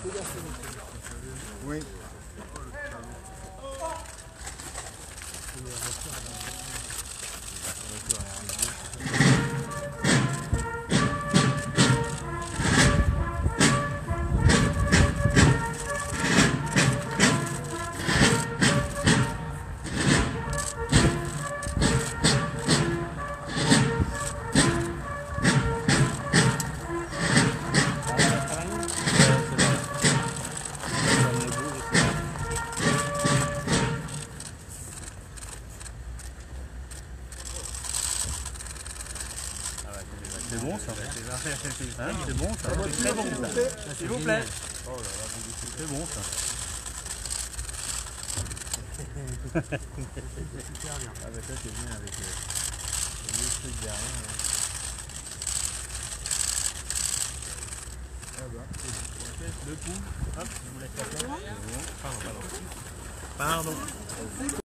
Oui. C'est bon ça. Hein, c'est bon ça. C'est très bon ça. S'il vous plaît. Oh là là, c'est bon ça. Super bien. Ah bah ça c'est bien avec le truc derrière. Ah bah, le coup. Hop, je vous laisse la place. Pardon.